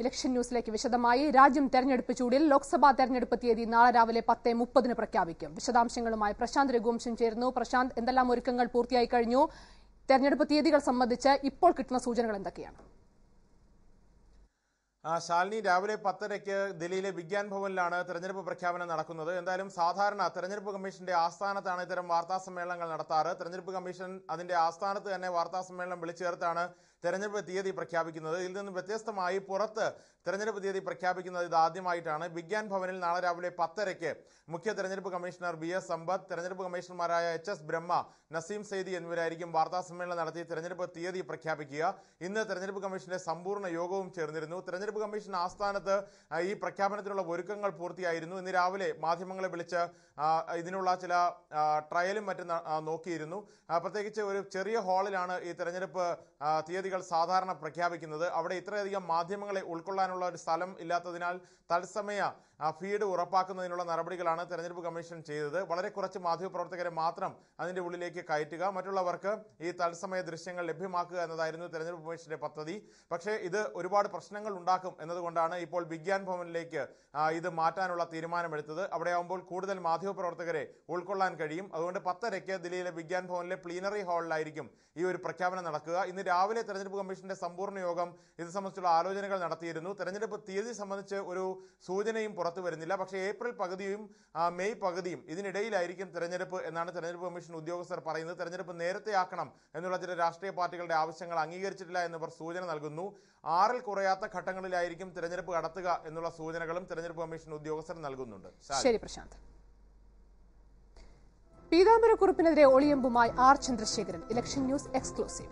Election ന്യൂസിലേക്ക് വിശദമായി. രാജ്യം തെരഞ്ഞെടുപ്പ് ചൂടിൽ. ലോക്സഭാ തെരഞ്ഞെടുപ്പ് തീയതി നാളെ രാവിലെ 10:30 പ്രഖ്യാപിക്കും. വിശദാംശങ്ങളുമായി പ്രശാന്ത് രഘുവംശം ചേരുന്നു. പ്രശാന്ത്, എന്തെല്ലാം ഒരുക്കങ്ങൾ പൂർത്തിയായി കഴിഞ്ഞു? തെരഞ്ഞെടുപ്പ് തീയതികൾ സംബന്ധിച്ച് ഇപ്പോൾ കിട്ടുന്ന സൂചനകൾ എന്തൊക്കെയാണ്? ശാലിനി, രാവിലെ 10:30 ദില്ലിയിലെ വിഗ്യാൻ ഭവനിലാണ് തെരഞ്ഞെടുപ്പ് പ്രഖ്യാപനം നടക്കുന്നത്. എന്തായാലും സാധാരണ തെരഞ്ഞെടുപ്പ് കമ്മീഷന്റെ ആസ്ഥാനത്താണ് ഇത്തരം വാർത്താ സമ്മേളനങ്ങൾ നടത്താറ്. തെരഞ്ഞെടുപ്പ് കമ്മീഷൻ അതിന്റെ ആസ്ഥാനത്ത് തന്നെ വാർത്താ സമ്മേളനം വിളിച്ചു ചേർത്താണ് തെരഞ്ഞെടുപ്പ് തീയതി പ്രഖ്യാപിക്കുന്നത്. ഇതിൽ നിന്നും വ്യത്യസ്തമായി പുറത്ത് തെരഞ്ഞെടുപ്പ് തീയതി പ്രഖ്യാപിക്കുന്നത് ഇത് ആദ്യമായിട്ടാണ്. വിഗ്യാൻ ഭവനിൽ നാളെ രാവിലെ 10:30 മുഖ്യ തെരഞ്ഞെടുപ്പ് കമ്മീഷണർ BS സമ്പത്ത്, തെരഞ്ഞെടുപ്പ് കമ്മീഷണർമാരായ HS ബ്രഹ്മ, നസീം സെയ്ദി എന്നിവരായിരിക്കും വാർത്താ സമ്മേളനം നടത്തി തെരഞ്ഞെടുപ്പ് തീയതി പ്രഖ്യാപിക്കുക. ഇന്ന് തെരഞ്ഞെടുപ്പ് കമ്മീഷന്റെ സമ്പൂർണ്ണ യോഗവും ചേർന്നിരുന്നു. തെരഞ്ഞെടുപ്പ് കമ്മീഷൻ ആസ്ഥാനത്ത് ഈ പ്രഖ്യാപനത്തിനുള്ള ഒരുക്കങ്ങൾ പൂർത്തിയായിരുന്നു. ഇന്ന് രാവിലെ മാധ്യമങ്ങളെ വിളിച്ച് ഇതിനുള്ള ചില ട്രയലും മറ്റും നോക്കിയിരുന്നു. പ്രത്യേകിച്ച് ഒരു ചെറിയ ഹാളിലാണ് ഈ തെരഞ്ഞെടുപ്പ് തീയതികൾ സാധാരണ പ്രഖ്യാപിക്കുന്നത്. അവിടെ ഇത്രയധികം മാധ്യമങ്ങളെ ഉൾക്കൊള്ളാനുള്ള ഒരു സ്ഥലം ഇല്ലാത്തതിനാൽ തത്സമയ ഫീഡ് ഉറപ്പാക്കുന്നതിനുള്ള നടപടികളാണ് തെരഞ്ഞെടുപ്പ് കമ്മീഷൻ ചെയ്തത്. വളരെ കുറച്ച് മാധ്യമപ്രവർത്തകരെ മാത്രം അതിന്റെ ഉള്ളിലേക്ക് കയറ്റുക, മറ്റുള്ളവർക്ക് ഈ തത്സമയ ദൃശ്യങ്ങൾ ലഭ്യമാക്കുക എന്നതായിരുന്നു തെരഞ്ഞെടുപ്പ് കമ്മീഷന്റെ പദ്ധതി. പക്ഷേ ഇത് ഒരുപാട് പ്രശ്നങ്ങൾ ഉണ്ടാക്കും എന്നതുകൊണ്ടാണ് ഇപ്പോൾ വിഗ്യാൻ ഭവനിലേക്ക് ഇത് മാറ്റാനുള്ള തീരുമാനമെടുത്തത്. അവിടെ ആകുമ്പോൾ കൂടുതൽ മാധ്യമപ്രവർത്തകരെ ഉൾക്കൊള്ളാൻ കഴിയും. അതുകൊണ്ട് 10:30 ദില്ലിയിലെ വിഗ്യാൻ ഭവനിലെ പ്ലീനറി ഹാളിലായിരിക്കും ഈ ഒരു പ്രഖ്യാപനം നടക്കുക. ഇന്ന് രാവിലെ തെരഞ്ഞെടുപ്പ് കമ്മീഷന്റെ സമ്പൂർണ്ണ യോഗം ഇത് സംബന്ധിച്ചുള്ള ആലോചനകൾ നടത്തിയിരുന്നു. തെരഞ്ഞെടുപ്പ് തീയതി സംബന്ധിച്ച് ഒരു സൂചനയും പുറത്തു വരുന്നില്ല. പക്ഷേ ഏപ്രിൽ പകുതിയും മെയ് പകുതിയും ഇതിനിടയിലായിരിക്കും തെരഞ്ഞെടുപ്പ് എന്നാണ് തെരഞ്ഞെടുപ്പ് കമ്മീഷൻ ഉദ്യോഗസ്ഥർ പറയുന്നത്. തെരഞ്ഞെടുപ്പ് നേരത്തെ ആക്കണം എന്നുള്ള ചില രാഷ്ട്രീയ പാർട്ടികളുടെ ആവശ്യങ്ങൾ അംഗീകരിച്ചിട്ടില്ല എന്നിവർ സൂചന നൽകുന്നു. 6-ൽ കുറയാത്ത ഘട്ടങ്ങളിലായിരിക്കും തെരഞ്ഞെടുപ്പ് നടത്തുക എന്നുള്ള സൂചനകളും തെരഞ്ഞെടുപ്പ് കമ്മീഷൻ ഉദ്യോഗസ്ഥർ നൽകുന്നുണ്ട്. ശരി പ്രശാന്ത്. പീതാംബരക്കുറുപ്പിനെതിരെ ഒളിയമ്പുമായി R Chandrasekharan. Election news exclusive.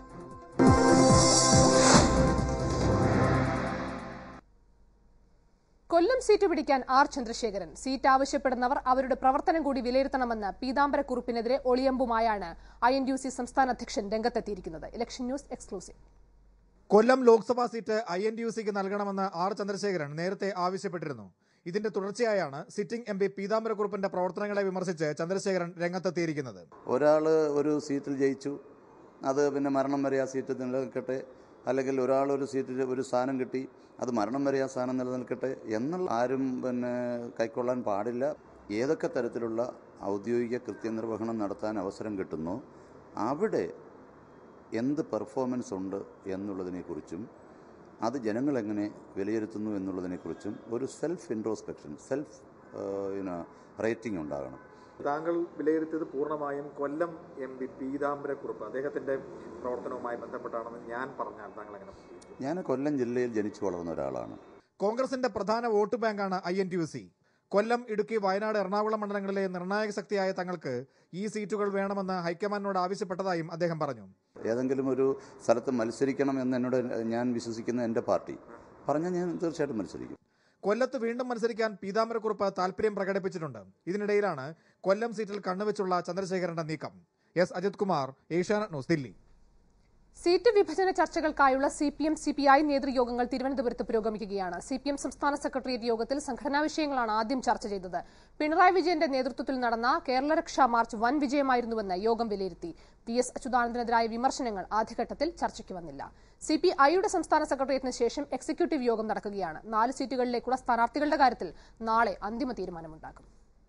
Kollam seat പിടിക്കാൻ R ചന്ദ്രശേഖരൻ. സീറ്റ് ആവശ്യപ്പെടുന്നവർ അവരുടെ പ്രവർത്തനം കൂടി വിലയിരുത്തണമെന്ന് പീതാംബരക്കുറുപ്പിനെതിരെ ഒളിയമ്പുമായാണ് INTUC സംസ്ഥാന അധ്യക്ഷൻ രംഗത്തെത്തിയിരിക്കുന്നത്. Election news exclusive. Kollam Lok Sabha seat INTUCക്ക് നൽകണമെന്ന് R ചന്ദ്രശേഖരൻ നേരത്തെ ആവശ്യപ്പെട്ടിരുന്നു. ഇതിന്റെ തുടർച്ചയായാണ് സിറ്റിംഗ് MP പീതാംബരക്കുറുപ്പിന്റെ പ്രവർത്തനങ്ങളെ വിമർശിച്ച് ചന്ദ്രശേഖരൻ രംഗത്തെത്തിയിരിക്കുന്നത്. ഒരാൾ ഒരു സീറ്റിൽ ജയിച്ചു, അത് പിന്നെ മരണം വരെ ആ സീറ്റ് നിലനിൽക്കട്ടെ, അല്ലെങ്കിൽ ഒരാൾ ഒരു സീറ്റിൽ ഒരു സ്ഥാനം കിട്ടി, അത് മരണം വരെ ആ സ്ഥാനം നിലനിൽക്കട്ടെ എന്നുള്ള ആരും പിന്നെ കൈക്കൊള്ളാൻ പാടില്ല. ഏതൊക്കെ തരത്തിലുള്ള ഔദ്യോഗിക കൃത്യനിർവഹണം നടത്താൻ അവസരം കിട്ടുന്നോ അവിടെ എന്ത് പെർഫോമൻസ് ഉണ്ട് എന്നുള്ളതിനെക്കുറിച്ചും അത് ജനങ്ങളെങ്ങനെ വിലയിരുത്തുന്നു എന്നുള്ളതിനെക്കുറിച്ചും ഒരു സെൽഫ് ഇൻട്രോസ്പെക്ഷൻ, സെൽഫ് റേറ്റിംഗ് ഉണ്ടാകണം. താങ്കൾ വിലയിരുത്തിയത് പൂർണ്ണമായും കൊല്ലം MP പീതാംബരക്കുറുപ്പ് അദ്ദേഹത്തിന്റെ പ്രവർത്തനവുമായി ബന്ധപ്പെട്ടാണെന്ന് ഞാൻ പറഞ്ഞാൽ താങ്കൾ എങ്ങനെ? ഞാൻ കൊല്ലം ജില്ലയിൽ ജനിച്ചു വളർന്ന ഒരാളാണ്. കോൺഗ്രസിന്റെ പ്രധാന വോട്ട് ബാങ്കാണ് INTUC. കൊല്ലം, ഇടുക്കി, വയനാട്, എറണാകുളം മണ്ഡലങ്ങളിലെ നിർണായക ശക്തിയായ തങ്ങൾക്ക് ഈ സീറ്റുകൾ വേണമെന്ന് ഹൈക്കമാൻഡിനോട് ആവശ്യപ്പെട്ടതായും അദ്ദേഹം പറഞ്ഞു. ഏതെങ്കിലും ഒരു സ്ഥലത്ത് മത്സരിക്കണം എന്ന് എന്നോട് ഞാൻ വിശ്വസിക്കുന്ന എൻ്റെ പാർട്ടി പറഞ്ഞാൽ ഞാൻ തീർച്ചയായിട്ടും മത്സരിക്കും. കൊല്ലത്ത് വീണ്ടും മത്സരിക്കാൻ പീതാംബരക്കുറുപ്പ് താൽപര്യം പ്രകടിപ്പിച്ചിട്ടുണ്ട്. ഇതിനിടയിലാണ് കൊല്ലം സീറ്റിൽ കണ്ണുവെച്ചുള്ള ചന്ദ്രശേഖരന്റെ നീക്കം. S Ajith Kumar, Asianet news, Delhi. Seat വിഭജന ചർച്ചകൾക്കായുള്ള CPM-CPI നേതൃയോഗങ്ങൾ തിരുവനന്തപുരത്ത് പുരോഗമിക്കുകയാണ്. CPM സംസ്ഥാന സെക്രട്ടേറിയറ്റ് യോഗത്തിൽ സംഘടനാ വിഷയങ്ങളാണ് ആദ്യം ചർച്ച ചെയ്തത്. പിണറായി വിജയന്റെ നേതൃത്വത്തിൽ നടന്ന കേരള രക്ഷാ മാർച്ച് വൻ വിജയമായിരുന്നുവെന്ന് യോഗം വിലയിരുത്തി. PS അച്യുതാനന്ദനെതിരായ വിമർശനങ്ങൾ ആദ്യഘട്ടത്തിൽ ചർച്ചയ്ക്ക് വന്നില്ല. CPIയുടെ സംസ്ഥാന സെക്രട്ടേറിയറ്റിന് ശേഷം എക്സിക്യൂട്ടീവ് യോഗം നടക്കുകയാണ്. 4 സീറ്റുകളിലേക്കുള്ള സ്ഥാനാർത്ഥികളുടെ കാര്യത്തിൽ നാളെ അന്തിമ തീരുമാനമുണ്ടാകും.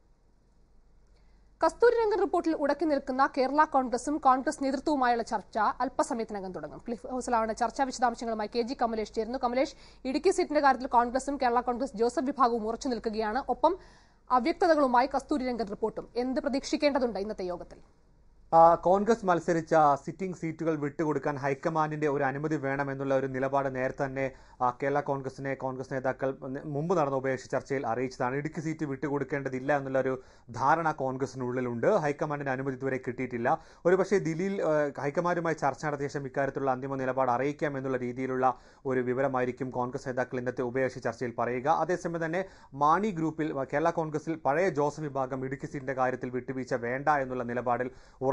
കസ്തൂരിരംഗൻ റിപ്പോർട്ടിൽ ഉടക്കി നിൽക്കുന്ന കേരള കോൺഗ്രസും കോൺഗ്രസ് നേതൃത്വവുമായുള്ള ചർച്ച അല്പസമയത്തിനകം തുടങ്ങും. ക്ലിഫ് ഹൌസിലാണ് ചർച്ചാ വിശദാംശങ്ങളുമായി KG കമലേഷ് ചേരുന്നു. കമലേഷ്, ഇടുക്കി സീറ്റിന്റെ കാര്യത്തിൽ കോൺഗ്രസും കേരള കോൺഗ്രസ് ജോസഫ് വിഭാഗവും ഉറച്ചു നിൽക്കുകയാണ്. ഒപ്പം അവ്യക്തതകളുമായി കസ്തൂരിരംഗൻ റിപ്പോർട്ടും. എന്ത് പ്രതീക്ഷിക്കേണ്ടതുണ്ട് ഇന്നത്തെ യോഗത്തിൽ? കോൺഗ്രസ് മത്സരിച്ച സിറ്റിംഗ് സീറ്റുകൾ വിട്ടുകൊടുക്കാൻ ഹൈക്കമാൻഡിന്റെ ഒരു അനുമതി വേണമെന്നുള്ള ഒരു നിലപാട് നേരത്തെ തന്നെ കേരള കോൺഗ്രസ് നേതാക്കൾ മുമ്പ് നടന്ന ഉപേക്ഷ ചർച്ചയിൽ അറിയിച്ചതാണ്. ഇടുക്കി സീറ്റ് വിട്ടുകൊടുക്കേണ്ടതില്ല എന്നുള്ള ഒരു ധാരണ കോൺഗ്രസിനുള്ളിലുണ്ട്. ഹൈക്കമാൻഡിന്റെ അനുമതി ഇതുവരെ കിട്ടിയിട്ടില്ല. ഒരുപക്ഷെ ദില്ലിയിൽ ഹൈക്കമാൻഡുമായി ചർച്ച നടത്തിയ ശേഷം ഇക്കാര്യത്തിലുള്ള അന്തിമ നിലപാട് അറിയിക്കാം എന്നുള്ള രീതിയിലുള്ള ഒരു വിവരമായിരിക്കും കോൺഗ്രസ് നേതാക്കൾ ഇന്നത്തെ ഉപേക്ഷ ചർച്ചയിൽ പറയുക. അതേസമയം തന്നെ മാണി ഗ്രൂപ്പിൽ കേരള കോൺഗ്രസിൽ പഴയ ജോസഫ് വിഭാഗം ഇടുക്കി സീറ്റിന്റെ കാര്യത്തിൽ വിട്ടുവീഴ്ച വേണ്ട എന്നുള്ള നിലപാടിൽ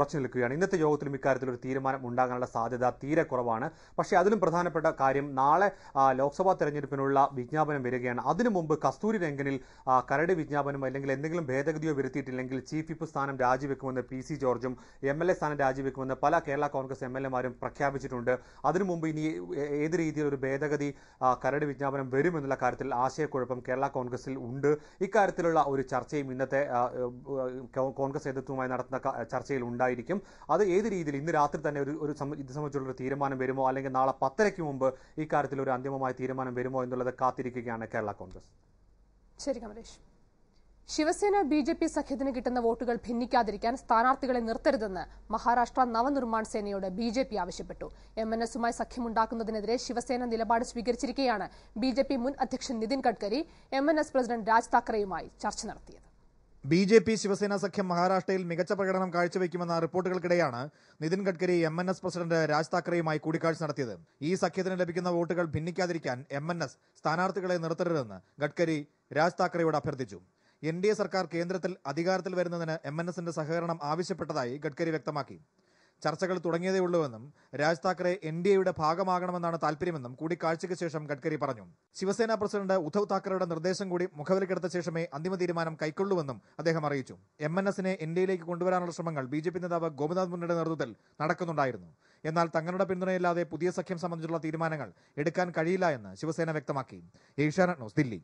ഉറച്ചു നിൽക്കുകയാണ്. ഇന്നത്തെ യോഗത്തിലും ഇക്കാര്യത്തിൽ ഒരു തീരുമാനം ഉണ്ടാകാനുള്ള സാധ്യത തീരെ കുറവാണ്. പക്ഷേ അതിലും പ്രധാനപ്പെട്ട കാര്യം നാളെ ലോക്സഭാ തെരഞ്ഞെടുപ്പിനുള്ള വിജ്ഞാപനം വരികയാണ്. അതിനു മുമ്പ് കസ്തൂരി രംഗനിൽ കരട് വിജ്ഞാപനം അല്ലെങ്കിൽ എന്തെങ്കിലും ഭേദഗതിയോ വരുത്തിയിട്ടില്ലെങ്കിൽ ചീഫ് വിപ്പ് സ്ഥാനം രാജിവെക്കുമെന്ന് PC ജോർജും MLA സ്ഥാനം രാജിവെക്കുമെന്ന് പല കേരള കോൺഗ്രസ് MLA മാരും പ്രഖ്യാപിച്ചിട്ടുണ്ട്. അതിനു മുമ്പ് ഇനി ഏത് രീതിയിൽ ഒരു ഭേദഗതി കരട് വിജ്ഞാപനം വരുമെന്നുള്ള കാര്യത്തിൽ ആശയക്കുഴപ്പം കേരള കോൺഗ്രസിൽ ഉണ്ട്. ഇക്കാര്യത്തിലുള്ള ഒരു ചർച്ചയും ഇന്നത്തെ കോൺഗ്രസ് നേതൃത്വവുമായി നടത്തുന്ന ചർച്ചയിൽ ഉണ്ടായിരിക്കും. അത് ഏത് രീതിയിൽ ഇന്ന് രാത്രി തന്നെ ഇത് സംബന്ധിച്ചുള്ള ഒരു തീരുമാനം വരുമോ അല്ലെങ്കിൽ നാളെ 10:30 മുമ്പ് ഇക്കാര്യത്തിൽ ഒരു അന്തിമമായ തീരുമാനം വരുമോ എന്നുള്ളത് കാത്തിരിക്കുകയാണ് കേരള കോൺഗ്രസ്. ശരി കമലേഷ്. ശിവസേന BJP സഖ്യത്തിന് കിട്ടുന്ന വോട്ടുകൾ ഭിന്നിക്കാതിരിക്കാൻ സ്ഥാനാർത്ഥികളെ നിർത്തരുതെന്ന് മഹാരാഷ്ട്ര നവനിർമ്മാൺ സേനയോട് BJP ആവശ്യപ്പെട്ടു. MNSുമായി സഖ്യമുണ്ടാക്കുന്നതിനെതിരെ ശിവസേന നിലപാട് സ്വീകരിച്ചിരിക്കെയാണ് BJP മുൻ അധ്യക്ഷൻ നിതിൻ ഗഡ്കരി MNS പ്രസിഡന്റ് രാജ് താക്കറെയുമായി ചർച്ച നടത്തിയത്. BJP ശിവസേന സഖ്യം മഹാരാഷ്ട്രയിൽ മികച്ച പ്രകടനം കാഴ്ചവെക്കുമെന്ന റിപ്പോർട്ടുകൾക്കിടെയാണ് നിതിൻ ഗഡ്കരി MNS പ്രസിഡന്റ് രാജ് താക്കറെയുമായി കൂടിക്കാഴ്ച നടത്തിയത്. ഈ സഖ്യത്തിന് ലഭിക്കുന്ന വോട്ടുകൾ ഭിന്നിക്കാതിരിക്കാൻ MNS സ്ഥാനാർത്ഥികളെ നിർത്തരുതെന്ന് ഗഡ്കരി രാജ് താക്കറെയോട് അഭ്യർത്ഥിച്ചു. NDA സർക്കാർ കേന്ദ്രത്തിൽ അധികാരത്തിൽ വരുന്നതിന് MNSന്റെ സഹകരണം ആവശ്യപ്പെട്ടതായി ഗഡ്കരി വ്യക്തമാക്കി. ചർച്ചകൾ തുടങ്ങിയതേയുള്ളൂവെന്നും രാജ് താക്കറെ NDAയുടെ ഭാഗമാകണമെന്നാണ് താൽപര്യമെന്നും കൂടിക്കാഴ്ചയ്ക്ക് ശേഷം ഗഡ്കരി പറഞ്ഞു. ശിവസേന പ്രസിഡന്റ് ഉദ്ധവ് താക്കറെയുടെ നിർദ്ദേശം കൂടി മുഖവിലക്കെടുത്ത ശേഷമേ അന്തിമ തീരുമാനം കൈക്കൊള്ളൂവെന്നും അദ്ദേഹം അറിയിച്ചു. MNSനെ NDAയിലേക്ക് കൊണ്ടുവരാനുള്ള ശ്രമങ്ങൾ BJP നേതാവ് ഗോപിനാഥ് മുന്നയുടെ നേതൃത്വത്തിൽ നടക്കുന്നുണ്ടായിരുന്നു. എന്നാൽ തങ്ങളുടെ പിന്തുണയില്ലാതെ പുതിയ സഖ്യം സംബന്ധിച്ചുള്ള തീരുമാനങ്ങൾ എടുക്കാൻ കഴിയില്ല എന്ന് ശിവസേന വ്യക്തമാക്കി. ഏഷ്യാനെറ്റ് ന്യൂസ്, ദില്ലി.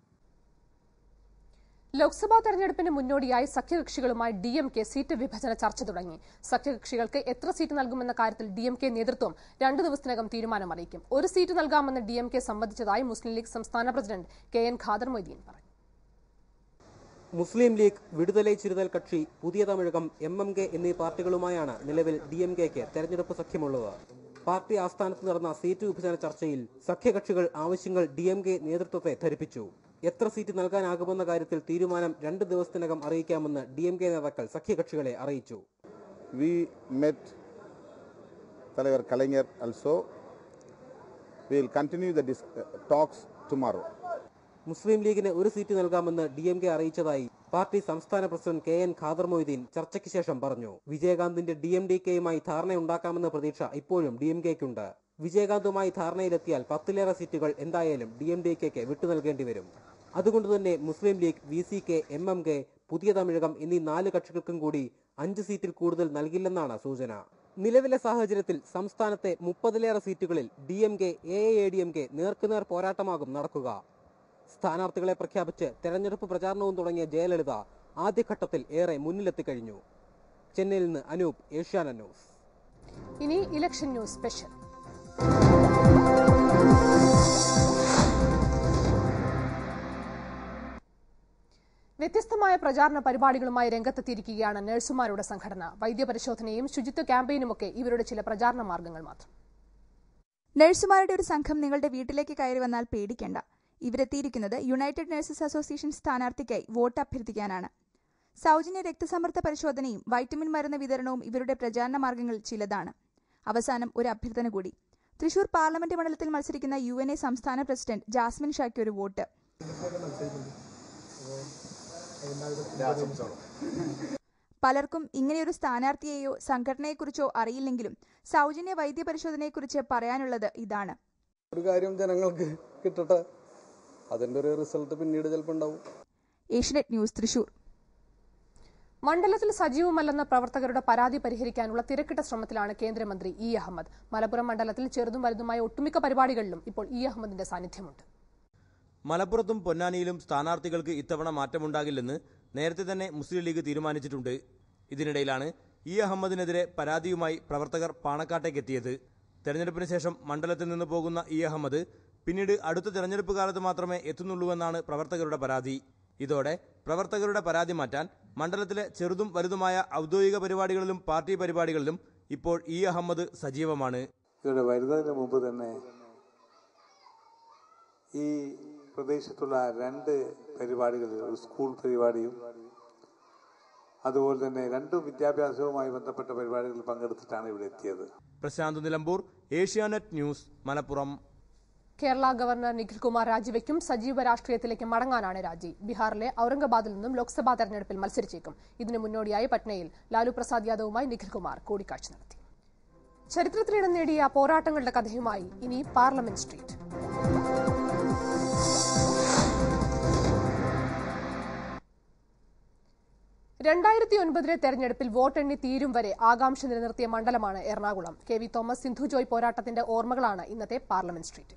ലോക്സഭാ തെരഞ്ഞെടുപ്പിന് മുന്നോടിയായി സഖ്യകക്ഷികളുമായി DMK സീറ്റ് വിഭജന ചർച്ച തുടങ്ങി. സഖ്യകക്ഷികൾക്ക് എത്ര സീറ്റ് നൽകുമെന്ന കാര്യത്തിൽ DMK നേതൃത്വം 2 ദിവസത്തിനകം തീരുമാനമറിയിക്കും. ഒരു സീറ്റ് നൽകാമെന്ന് DMK സമ്മതിച്ചതായി മുസ്ലിം ലീഗ് സംസ്ഥാന പ്രസിഡന്റ് KN ഖാദർ മൊയ്തീൻ പറഞ്ഞു. മുസ്ലിം ലീഗ്, വിടുതലൈ ചിരുതൽ കക്ഷി, പുതിയ തമിഴകം, MMK എന്നീ പാർട്ടികളുമായാണ് നിലവിൽ DMKക്ക് തെരഞ്ഞെടുപ്പ് സഖ്യമുള്ളത്. പാർട്ടി ആസ്ഥാനത്ത് നടന്ന സീറ്റ് വിഭജന ചർച്ചയിൽ സഖ്യകക്ഷികൾ ആവശ്യങ്ങൾ DMK നേതൃത്വത്തെ ധരിപ്പിച്ചു. എത്ര സീറ്റ് നൽകാനാകുമെന്ന കാര്യത്തിൽ തീരുമാനം 2 ദിവസത്തിനകം അറിയിക്കാമെന്ന് DMK നേതാക്കൾ സഖ്യകക്ഷികളെ അറിയിച്ചു. We met தலைவர் Kalaignar also. We will continue the talks tomorrow. മുസ്ലിം ലീഗിന് ഒരു സീറ്റ് നൽകാമെന്ന് DMK അറിയിച്ചതായി പാർട്ടി സംസ്ഥാന പ്രസിഡന്റ് KN ഖാദർ മൊയ്തീൻ ചർച്ചയ്ക്ക് ശേഷം പറഞ്ഞു. വിജയകാന്തിന്റെ DMDKയുമായി ധാരണയുണ്ടാക്കാമെന്ന പ്രതീക്ഷ ഇപ്പോഴും DMKയ്ക്കുണ്ട്. വിജയകാന്തുമായി ധാരണയിലെത്തിയാൽ 10ലേറെ സീറ്റുകൾ എന്തായാലും DMDKയ്ക്ക് വിട്ടു നൽകേണ്ടി വരും. അതുകൊണ്ടുതന്നെ മുസ്ലിം ലീഗ്, VCK, MMK, പുതിയ തമിഴകം എന്നീ 4 കക്ഷികൾക്കും കൂടി 5 സീറ്റിൽ കൂടുതൽ നൽകില്ലെന്നാണ് സൂചന. നിലവിലെ സാഹചര്യത്തിൽ സംസ്ഥാനത്തെ 30ലേറെ സീറ്റുകളിൽ DMK, AAADMK നേർക്കുനേർ പോരാട്ടമാകും നടക്കുക. സ്ഥാനാർത്ഥികളെ പ്രഖ്യാപിച്ച് തെരഞ്ഞെടുപ്പ് പ്രചാരണവും തുടങ്ങിയ ജയലളിത ആദ്യഘട്ടത്തിൽ ഏറെ മുന്നിലെത്തിക്കഴിഞ്ഞു. ചെന്നൈയിൽ നിന്ന് അനൂപ്, ഏഷ്യാനെറ്റ് ന്യൂസ്. ഇനി ഇലക്ഷൻ ന്യൂസ് സ്പെഷ്യൽ. വ്യത്യസ്തമായ പ്രചാരണ പരിപാടികളുമായി രംഗത്തെത്തിയിരിക്കുകയാണ് നഴ്സുമാരുടെ സംഘടന. വൈദ്യപരിശോധനയും ശുചിത്വ ക്യാമ്പയിനുമൊക്കെ ഇവരുടെ ചില പ്രചാരണ മാർഗങ്ങൾ മാത്രം. നഴ്സുമാരുടെ ഒരു സംഘം നിങ്ങളുടെ വീട്ടിലേക്ക് കയറി വന്നാൽ പേടിക്കേണ്ട. ഇവരെത്തിയിരിക്കുന്നത് യുണൈറ്റഡ് നഴ്സസ് അസോസിയേഷൻ സ്ഥാനാർത്ഥിക്കായി വോട്ട് അഭ്യർത്ഥിക്കാനാണ്. സൗജന്യ രക്തസമ്മർദ്ദ പരിശോധനയും വൈറ്റമിൻ മരുന്ന് വിതരണവും ഇവരുടെ പ്രചാരണ മാർഗങ്ങളിൽ ചിലതാണ്. അവസാനം ഒരു അഭ്യർത്ഥന കൂടി. തൃശൂർ പാർലമെന്റ് മണ്ഡലത്തിൽ മത്സരിക്കുന്ന UNA സംസ്ഥാന പ്രസിഡന്റ് ജാസ്മിൻ ഷായ്ക്ക് ഒരു വോട്ട്. പലർക്കും ഇങ്ങനെയൊരു സ്ഥാനാർത്ഥിയെയോ സംഘടനയെക്കുറിച്ചോ അറിയില്ലെങ്കിലും സൗജന്യ വൈദ്യ പരിശോധനയെക്കുറിച്ച് പറയാനുള്ളത് ഇതാണ്. ഒരു കാര്യം ജനങ്ങൾക്ക് കിട്ടട്ടെ, അതിന്റെ ഒരു റിസൾട്ട് പിന്നീട് ചിലപ്പോൾ ഉണ്ടാവും. Asianet news, Thrissur. മണ്ഡലത്തിൽ സജീവമല്ലെന്ന പ്രവർത്തകരുടെ പരാതി പരിഹരിക്കാനുള്ള തിരക്കിട്ട ശ്രമത്തിലാണ് കേന്ദ്രമന്ത്രി E. അഹമ്മദ്. മലപ്പുറം മണ്ഡലത്തിൽ ചെറുതും വലുതുമായ ഒട്ടുമിക്ക പരിപാടികളിലും ഇപ്പോൾ E. അഹമ്മദിന്റെ സാന്നിധ്യമുണ്ട്. മലപ്പുറത്തും പൊന്നാനിയിലും സ്ഥാനാർത്ഥികൾക്ക് ഇത്തവണ മാറ്റമുണ്ടാകില്ലെന്ന് നേരത്തെ തന്നെ മുസ്ലിം ലീഗ് തീരുമാനിച്ചിട്ടുണ്ട്. ഇതിനിടയിലാണ് E. അഹമ്മദിനെതിരെ പരാതിയുമായി പ്രവർത്തകർ പാണക്കാട്ടേക്കെത്തിയത്. തെരഞ്ഞെടുപ്പിന് ശേഷം മണ്ഡലത്തിൽ നിന്ന് പോകുന്ന E. അഹമ്മദ് പിന്നീട് അടുത്ത തെരഞ്ഞെടുപ്പ് കാലത്ത് മാത്രമേ എത്തുന്നുള്ളൂവെന്നാണ് പ്രവർത്തകരുടെ പരാതി. ഇതോടെ പ്രവർത്തകരുടെ പരാതി മാറ്റാൻ മണ്ഡലത്തിലെ ചെറുതും വലുതുമായ ഔദ്യോഗിക പരിപാടികളിലും പാർട്ടി പരിപാടികളിലും ഇപ്പോൾ E. അഹമ്മദ് സജീവമാണ്. ഇവിടെ വരുന്നതിന് മുമ്പ് തന്നെ ഈ പ്രദേശത്തുള്ള 2 പരിപാടികളിൽ, ഒരു സ്കൂൾ പരിപാടിയും അതുപോലെ തന്നെ 2 വിദ്യാഭ്യാസവുമായി ബന്ധപ്പെട്ട പരിപാടികളിൽ പങ്കെടുത്തിട്ടാണ് ഇവിടെ എത്തിയത്. Prashanth Nilambur, Asianet news, Malappuram. Kerala governor Nikhil Kumar രാജിവെക്കും. സജീവ രാഷ്ട്രീയത്തിലേക്ക് മടങ്ങാനാണ് രാജി. ബീഹാറിലെ ഔറംഗാബാദിൽ നിന്നും ലോക്സഭാ തെരഞ്ഞെടുപ്പിൽ മത്സരിച്ചേക്കും. ഇതിനു മുന്നോടിയായി പട്നയിൽ ലാലു പ്രസാദ് യാദവുമായി നിഖിൽ കുമാർ കൂടിക്കാഴ്ച നടത്തി. ചരിത്രത്തിലിടം നേടിയ പോരാട്ടങ്ങളുടെ കഥയുമായി ഇനി പാർലമെന്റ് സ്ട്രീറ്റ്. തെരഞ്ഞെടുപ്പിൽ വോട്ടെണ്ണി തീരും വരെ ആകാംക്ഷ നിലനിർത്തിയ മണ്ഡലമാണ് Ernakulam. K V. Thomas, Sindhu Joy പോരാട്ടത്തിന്റെ ഓർമ്മകളാണ് ഇന്നത്തെ പാർലമെന്റ് സ്ട്രീറ്റിൽ.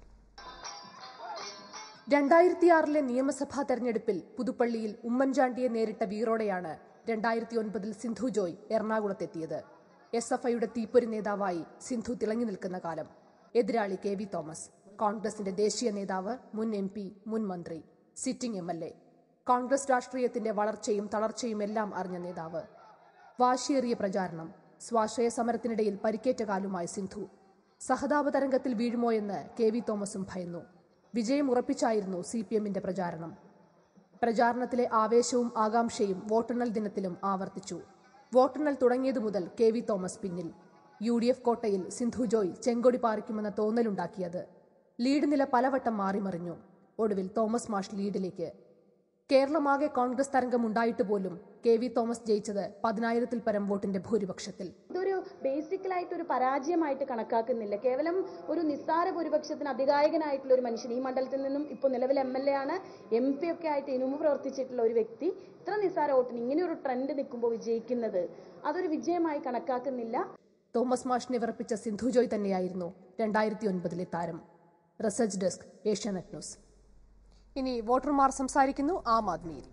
2006 നിയമസഭാ തെരഞ്ഞെടുപ്പിൽ പുതുപ്പള്ളിയിൽ ഉമ്മൻചാണ്ടിയെ നേരിട്ട വീറോടെയാണ് 2009 സിന്ധു ജോയ് എറണാകുളത്തെത്തിയത്. SFIയുടെ തീപ്പൊരി നേതാവായി സിന്ധു തിളങ്ങി നിൽക്കുന്ന കാലം. എതിരാളി കെ.വി. തോമസ്, കോൺഗ്രസിന്റെ ദേശീയ നേതാവ്, മുൻ MP, മുൻ മന്ത്രി, സിറ്റിംഗ് MLA. കോൺഗ്രസ് രാഷ്ട്രീയത്തിന്റെ വളർച്ചയും തളർച്ചയും എല്ലാം അറിഞ്ഞ നേതാവ്. വാശിയേറിയ പ്രചാരണം. സ്വാശ്രയ സമരത്തിനിടയിൽ പരിക്കേറ്റ കാലുമായി സിന്ധു. സഹതാപ തരംഗത്തിൽ വീഴുമോയെന്ന് കെ.വി. തോമസും ഭയന്നു. വിജയം ഉറപ്പിച്ചായിരുന്നു CPMന്റെ പ്രചാരണം. പ്രചാരണത്തിലെ ആവേശവും ആകാംക്ഷയും വോട്ടെണ്ണൽ ദിനത്തിലും ആവർത്തിച്ചു. വോട്ടെണ്ണൽ തുടങ്ങിയതു മുതൽ കെ.വി. തോമസ് പിന്നിൽ. UDF കോട്ടയിൽ സിന്ധു ജോയ് ചെങ്കൊടി പാറിക്കുമെന്ന തോന്നലുണ്ടാക്കിയത്. ലീഡ് നില പലവട്ടം മാറിമറിഞ്ഞു. ഒടുവിൽ തോമസ് മാഷ് ലീഡിലേക്ക്. കേരളമാകെ കോൺഗ്രസ് തരംഗമുണ്ടായിട്ട് പോലും കെ.വി. തോമസ് ജയിച്ചത് 10,000-ൽ പരം വോട്ടിന്റെ ഭൂരിപക്ഷത്തിൽ. ഇതൊരു ബേസിക്കലായിട്ട് ഒരു പരാജയമായിട്ട് കണക്കാക്കുന്നില്ല. കേവലം ഒരു നിസ്സാര ഭൂരിപക്ഷത്തിന് അതികായകനായിട്ടുള്ള ഒരു മനുഷ്യൻ, ഈ മണ്ഡലത്തിൽ നിന്നും ഇപ്പോൾ നിലവിൽ MLA ആണ്, MP ഒക്കെ ആയിട്ട് ഇനുമ്പ് പ്രവർത്തിച്ചിട്ടുള്ള ഒരു വ്യക്തി ഇത്ര നിസ്സാര വോട്ടിന് ഇങ്ങനെ ഒരു ട്രെൻഡ് നിൽക്കുമ്പോൾ വിജയിക്കുന്നത് അതൊരു വിജയമായി കണക്കാക്കുന്നില്ല. തോമസ് മാഷിനെ വിറപ്പിച്ച സിന്ധു ജോയ് തന്നെയായിരുന്നു 2009 താരം. Research desk, Asianet news. ഇനി വോട്ടർമാർ സംസാരിക്കുന്നു ആം ആദ്മിയിൽ.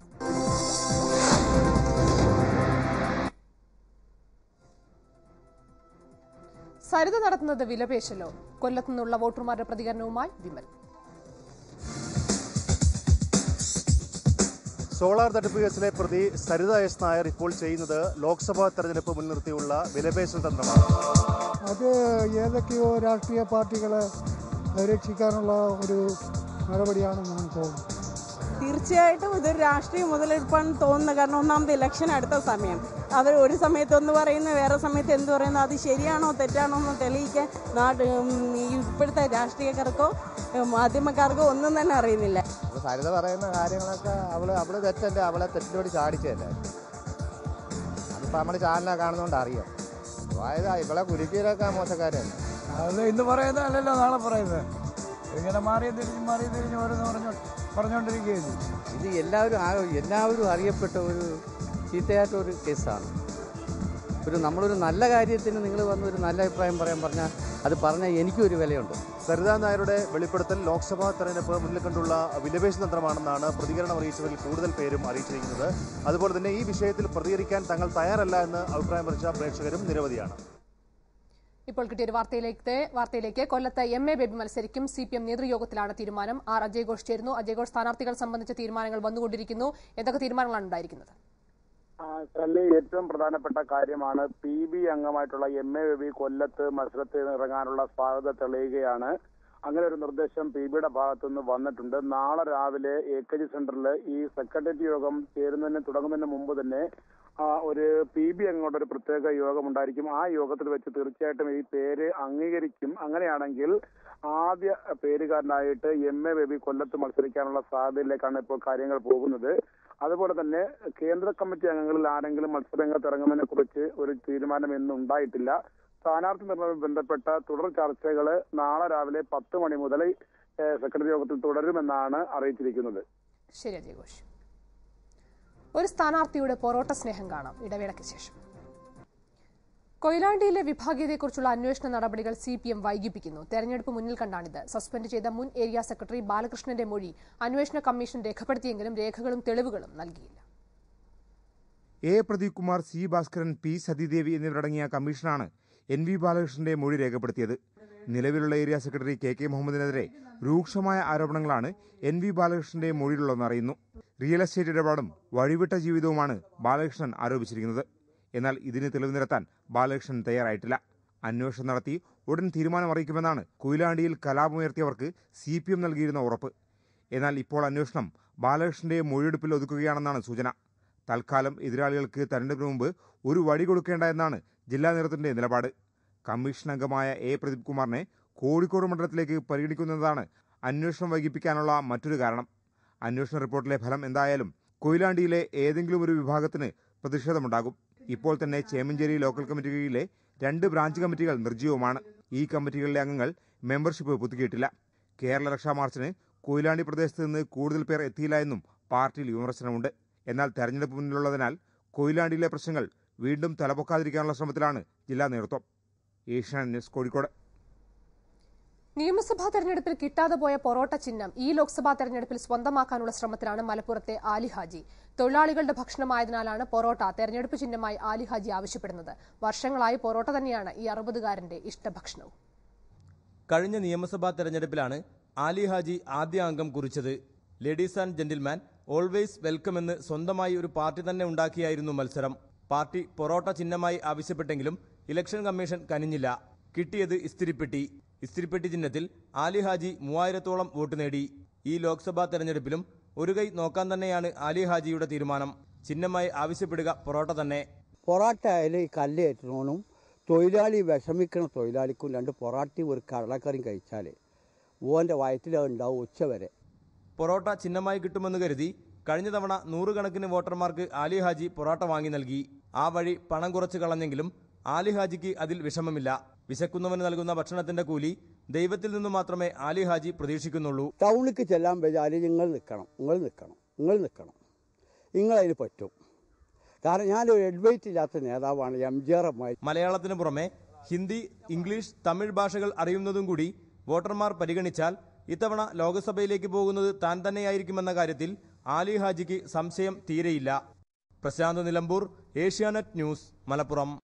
സരിത നടത്തുന്നത് വിലപേശലോ? കൊല്ലത്തുനിന്നുള്ള വോട്ടർമാരുടെ പ്രതികരണവുമായി വിമൽ. സോളാർ തട്ടിപ്പ് കേസിലെ പ്രതി സരിത എസ് നായർ ഇപ്പോൾ ചെയ്യുന്നത് ലോക്സഭാ തെരഞ്ഞെടുപ്പ് മുൻനിർത്തിയുള്ള വിലപേശൽ തന്ത്രമാണ്. അത് ഏതൊക്കെയോ രാഷ്ട്രീയ പാർട്ടികളെ രക്ഷിക്കാനുള്ള ഒരു നടപടിയാണെന്നാണ് തോന്നുന്നത്. തീർച്ചയായിട്ടും ഇതൊരു രാഷ്ട്രീയ മുതലെടുപ്പാണ് തോന്നുന്നത്. കാരണം ഒന്നാമത് ഇലക്ഷൻ അടുത്ത സമയം, അവർ ഒരു സമയത്ത് ഒന്ന് പറയുന്നു, വേറെ സമയത്ത് എന്ത് പറയുന്നു, അത് ശരിയാണോ തെറ്റാണോ എന്ന് തെളിയിക്കാൻ ഇപ്പോഴത്തെ രാഷ്ട്രീയക്കാർക്കോ മാധ്യമക്കാർക്കോ ഒന്നും തന്നെ അറിയുന്നില്ല. സരിത പറയുന്ന കാര്യങ്ങളൊക്കെ അവള് തെറ്റല്ലേ, അവളെ തെറ്റിലോട് ചാടിച്ചല്ലേ. അതിപ്പോൾ നമ്മൾ ചാനലിനെ കാണുന്നതുകൊണ്ട് അറിയാം. അതായത് ഇവളെ കുലുക്കിയിലൊക്കെ മോശക്കാരല്ല. അത് ഇന്ന് പറയുന്നതല്ലല്ലോ നാളെ പറയുന്നത്. ഇങ്ങനെ മാറി തിരിഞ്ഞ് ഓരോന്ന് പറഞ്ഞുകൊണ്ടിരിക്കുകയാണ്. ഇത് എല്ലാവരും അറിയപ്പെട്ട ഒരു ചീത്തയായിട്ടൊരു കേസാണ്. നമ്മളൊരു നല്ല കാര്യത്തിന് നിങ്ങൾ വന്ന് ഒരു നല്ല അഭിപ്രായം പറഞ്ഞാൽ അത് പറഞ്ഞാൽ എനിക്കും ഒരു വിലയുണ്ട്. സരിതാ നായരുടെ വെളിപ്പെടുത്തൽ ലോക്സഭാ തെരഞ്ഞെടുപ്പ് മുന്നിൽ കണ്ടുള്ള വിലപേശൽ തന്ത്രമാണെന്നാണ് പ്രതികരണം അറിയിച്ചവരിൽ കൂടുതൽ പേരും അറിയിച്ചിരിക്കുന്നത്. അതുപോലെ തന്നെ ഈ വിഷയത്തിൽ പ്രതികരിക്കാൻ തങ്ങൾ തയ്യാറല്ല എന്ന് അഭിപ്രായം അറിയിച്ച പ്രേക്ഷകരും നിരവധിയാണ്. ഇപ്പോൾ കിട്ടിയൊരു വാർത്തയിലേക്ക്. കൊല്ലത്ത് MA ബേബി മത്സരിക്കും. CPM നേതൃയോഗത്തിലാണ് തീരുമാനം. അജയ് ഘോഷ് ചേരുന്നു. അജയ് ഘോഷ്, സ്ഥാനാർത്ഥികൾ സംബന്ധിച്ച തീരുമാനങ്ങൾ വന്നുകൊണ്ടിരിക്കുന്നു. എന്തൊക്കെ തീരുമാനങ്ങളാണ് ഉണ്ടായിരിക്കുന്നത്? ഏറ്റവും പ്രധാനപ്പെട്ട കാര്യമാണ് PB അംഗമായിട്ടുള്ള MA ബേബി കൊല്ലത്ത് മത്സരത്തിൽ ഇറങ്ങാനുള്ള സാധ്യത തെളിയുകയാണ്. അങ്ങനെ ഒരു നിർദ്ദേശം PBയുടെ ഭാഗത്തുനിന്ന് വന്നിട്ടുണ്ട്. നാളെ രാവിലെ AKG സെന്ററിൽ ഈ സെക്രട്ടേറിയറ്റ് യോഗം തുടങ്ങുന്നതിന് മുമ്പ് തന്നെ ഒരു PB അംഗങ്ങളുടെ ഒരു പ്രത്യേക യോഗം ഉണ്ടായിരിക്കും. ആ യോഗത്തിൽ വെച്ച് തീർച്ചയായിട്ടും ഈ പേര് അംഗീകരിക്കും. അങ്ങനെയാണെങ്കിൽ ആദ്യ പേരുകാരനായിട്ട് MA ബേബി കൊല്ലത്ത് മത്സരിക്കാനുള്ള സാധ്യതയിലേക്കാണ് ഇപ്പോൾ കാര്യങ്ങൾ പോകുന്നത്. അതുപോലെ തന്നെ കേന്ദ്ര കമ്മിറ്റി അംഗങ്ങളിൽ ആരെങ്കിലും മത്സരരംഗത്ത് ഇറങ്ങുന്നതിനെ കുറിച്ച് ഒരു തീരുമാനം ഇന്ന് ഉണ്ടായിട്ടില്ല. സ്ഥാനാർത്ഥി നിർണ്ണയവുമായി ബന്ധപ്പെട്ട തുടർ ചർച്ചകൾ നാളെ രാവിലെ 10 മണി മുതൽ സെക്രട്ടറി യോഗത്തിൽ തുടരുമെന്നാണ് അറിയിച്ചിരിക്കുന്നത്. ശരി അജയ് ഘോഷ്. ഒരു സ്ഥാനാർത്ഥിയുടെ പൊറോട്ട സ്നേഹം കാണാം ഇടവേളയ്ക്ക് ശേഷം. കൊയിലാണ്ടിയിലെ വിഭാഗീയതയെക്കുറിച്ചുള്ള അന്വേഷണ നടപടികൾ CPM വൈകിപ്പിക്കുന്നു. തെരഞ്ഞെടുപ്പ് മുന്നിൽ കണ്ടാണിത്. സസ്പെൻഡ് ചെയ്ത മുൻ ഏരിയ സെക്രട്ടറി ബാലകൃഷ്ണന്റെ മൊഴി അന്വേഷണ കമ്മീഷൻ രേഖപ്പെടുത്തിയെങ്കിലും രേഖകളും തെളിവുകളും നൽകിയില്ല. A. Pradeep Kumar, C. Bhaskaran, P. Sathidevi എന്നിവരടങ്ങിയ കമ്മീഷനാണ് NV ബാലകൃഷ്ണന്റെ മൊഴി രേഖപ്പെടുത്തിയത്. നിലവിലുള്ള ഏരിയ സെക്രട്ടറി KK മുഹമ്മദിനെതിരെ രൂക്ഷമായ ആരോപണങ്ങളാണ് NV ബാലകൃഷ്ണന്റെ മൊഴിയിലുള്ളതെന്ന് അറിയുന്നു. റിയൽ എസ്റ്റേറ്റ് ഇടപാടും വഴിവിട്ട ജീവിതവുമാണ് ബാലകൃഷ്ണൻ ആരോപിച്ചിരിക്കുന്നത്. എന്നാൽ ഇതിന് തെളിവ് നിരത്താൻ ബാലകൃഷ്ണൻ തയ്യാറായിട്ടില്ല. അന്വേഷണം നടത്തി ഉടൻ തീരുമാനം അറിയിക്കുമെന്നാണ് കൊയിലാണ്ടിയിൽ കലാപമുയർത്തിയവർക്ക് CPM നൽകിയിരുന്ന ഉറപ്പ്. എന്നാൽ ഇപ്പോൾ അന്വേഷണം ബാലകൃഷ്ണന്റെ മൊഴിയെടുപ്പിൽ ഒതുക്കുകയാണെന്നാണ് സൂചന. തൽക്കാലം എതിരാളികൾക്ക് തെരഞ്ഞെടുപ്പിന് മുമ്പ് ഒരു വഴി കൊടുക്കേണ്ട എന്നാണ് ജില്ലാ നേതൃത്വത്തിന്റെ നിലപാട്. കമ്മീഷൻ അംഗമായ A. പ്രദീപ് കുമാറിനെ കോഴിക്കോട് മണ്ഡലത്തിലേക്ക് പരിഗണിക്കുന്നതാണ് അന്വേഷണം വൈകിപ്പിക്കാനുള്ള മറ്റൊരു കാരണം. അന്വേഷണ റിപ്പോർട്ടിലെ ഫലം എന്തായാലും കൊയിലാണ്ടിയിലെ ഏതെങ്കിലും ഒരു വിഭാഗത്തിന് പ്രതിഷേധമുണ്ടാകും. ഇപ്പോൾ തന്നെ ചേമഞ്ചേരി ലോക്കൽ കമ്മിറ്റിയിലെ 2 ബ്രാഞ്ച് കമ്മിറ്റികൾ നിർജ്ജീവമാണ്. ഈ കമ്മിറ്റികളിലെ അംഗങ്ങൾ മെമ്പർഷിപ്പ് പുതുക്കിയിട്ടില്ല. കേരള രക്ഷാ മാർച്ചിന് കൊയിലാണ്ടി പ്രദേശത്ത് നിന്ന് കൂടുതൽ പേർ എത്തിയില്ല എന്നും പാർട്ടിയിൽ വിമർശനമുണ്ട്. എന്നാൽ തെരഞ്ഞെടുപ്പ് മുന്നിലുള്ളതിനാൽ കൊയിലാണ്ടിയിലെ പ്രശ്നങ്ങൾ വീണ്ടും തലപൊക്കാതിരിക്കാനുള്ള ശ്രമത്തിലാണ് ജില്ലാ നേതൃത്വം. Asianet news, Kozhikode. നിയമസഭാ തെരഞ്ഞെടുപ്പിൽ കിട്ടാതെ പോയ പൊറോട്ട ചിഹ്നം ഈ ലോക്സഭാ തെരഞ്ഞെടുപ്പിൽ സ്വന്തമാക്കാനുള്ള ശ്രമത്തിലാണ് മലപ്പുറത്തെ ആലി ഹാജി. തൊഴിലാളികളുടെ ഭക്ഷണമായതിനാലാണ് പൊറോട്ട തെരഞ്ഞെടുപ്പ് ചിഹ്നമായി ആലി ഹാജി ആവശ്യപ്പെടുന്നത്. വർഷങ്ങളായി പൊറോട്ട തന്നെയാണ് ഈ 60-കാരന്റെ ഇഷ്ടഭക്ഷണവും. കഴിഞ്ഞ നിയമസഭാ തെരഞ്ഞെടുപ്പിലാണ് ആലി ഹാജി ആദ്യ അംഗം കുറിച്ചത്. Ladies and gentleman always welcome എന്ന് സ്വന്തമായി ഒരു പാർട്ടി തന്നെ ഉണ്ടാക്കിയായിരുന്നു മത്സരം. പാർട്ടി പൊറോട്ട ചിഹ്നമായി ആവശ്യപ്പെട്ടെങ്കിലും ഇലക്ഷൻ കമ്മീഷൻ കനിഞ്ഞില്ല. കിട്ടിയത് ഇസ്തിരിപ്പെട്ടി. ഇസ്തിരിപ്പെട്ടി ചിഹ്നത്തിൽ ആലി ഹാജി 3000-ഓളം വോട്ട് നേടി. ഈ ലോക്സഭാ തെരഞ്ഞെടുപ്പിലും ഒരു കൈ നോക്കാൻ തന്നെയാണ് ആലി ഹാജിയുടെ തീരുമാനം. ചിഹ്നമായി ആവശ്യപ്പെടുക പൊറോട്ട തന്നെ. പൊറോട്ട ആയാലും ഈ കല്ലേറ്റണോനും തൊഴിലാളി വിഷമിക്കുന്ന തൊഴിലാളിക്കും 2 പൊറോട്ടയും ഒരു കടലക്കറിയും കഴിച്ചാൽ ഓൻ്റെ വയറ്റിലുണ്ടാവും ഉച്ചവരെ. പൊറോട്ട ചിഹ്നമായി കിട്ടുമെന്ന് കരുതി കഴിഞ്ഞ തവണ 100 കണക്കിന് വോട്ടർമാർക്ക് ആലി ഹാജി പൊറോട്ട വാങ്ങി നൽകി. ആ വഴി പണം കുറച്ച് കളഞ്ഞെങ്കിലും ആലി ഹാജിക്ക് അതിൽ വിഷമമില്ല. വിശക്കുന്നവന് നൽകുന്ന ഭക്ഷണത്തിന്റെ കൂലി ദൈവത്തിൽ നിന്ന് മാത്രമേ ആലി ഹാജി പ്രതീക്ഷിക്കുന്നുള്ളൂ. ടൗണിലേക്ക് ചെല്ലാൻ വെച്ചാൽ നിങ്ങൾ നിൽക്കണം, നിങ്ങളതിന് പറ്റും. കാരണം ഞാനൊരു അഡ്വൈറ്റ് ഇല്ലാത്ത നേതാവാണ് MJR. മലയാളത്തിന് പുറമെ ഹിന്ദി, ഇംഗ്ലീഷ്, തമിഴ് ഭാഷകൾ അറിയുന്നതും കൂടി വോട്ടർമാർ പരിഗണിച്ചാൽ ഇത്തവണ ലോക്സഭയിലേക്ക് പോകുന്നത് താൻ തന്നെയായിരിക്കുമെന്ന കാര്യത്തിൽ ആലി ഹാജിക്ക് സംശയം തീരെയില്ല. Prashanth Nilambur, Asianet news, Malappuram.